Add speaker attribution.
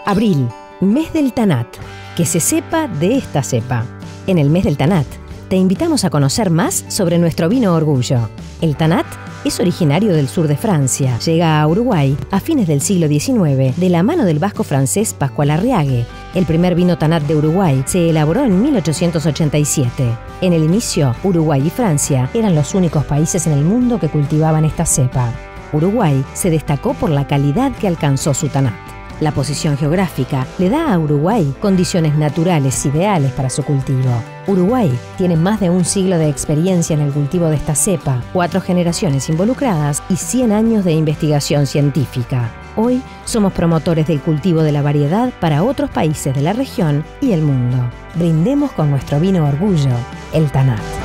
Speaker 1: Abril, mes del Tanat. Que se sepa de esta cepa. En el mes del Tanat, te invitamos a conocer más sobre nuestro vino Orgullo. El Tanat es originario del sur de Francia. Llega a Uruguay a fines del siglo XIX de la mano del vasco francés Pascual Arriague. El primer vino Tanat de Uruguay se elaboró en 1887. En el inicio, Uruguay y Francia eran los únicos países en el mundo que cultivaban esta cepa. Uruguay se destacó por la calidad que alcanzó su Tanat. La posición geográfica le da a Uruguay condiciones naturales ideales para su cultivo. Uruguay tiene más de un siglo de experiencia en el cultivo de esta cepa, 4 generaciones involucradas y 100 años de investigación científica. Hoy somos promotores del cultivo de la variedad para otros países de la región y el mundo. Brindemos con nuestro vino Orgullo, el Tanat.